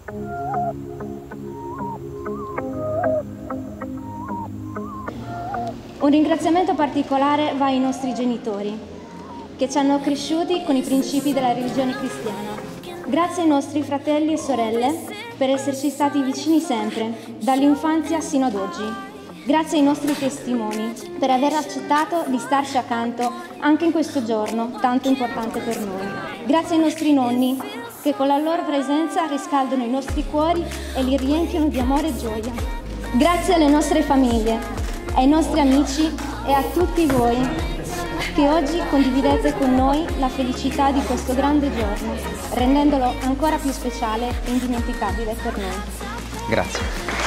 Un ringraziamento particolare va ai nostri genitori, che ci hanno cresciuti con i principi della religione cristiana. Grazie ai nostri fratelli e sorelle per esserci stati vicini sempre, dall'infanzia sino ad oggi. Grazie ai nostri testimoni per aver accettato di starci accanto anche in questo giorno tanto importante per noi. Grazie ai nostri nonni che con la loro presenza riscaldano i nostri cuori e li riempiono di amore e gioia. Grazie alle nostre famiglie, ai nostri amici e a tutti voi che oggi condividete con noi la felicità di questo grande giorno, rendendolo ancora più speciale e indimenticabile per noi. Grazie.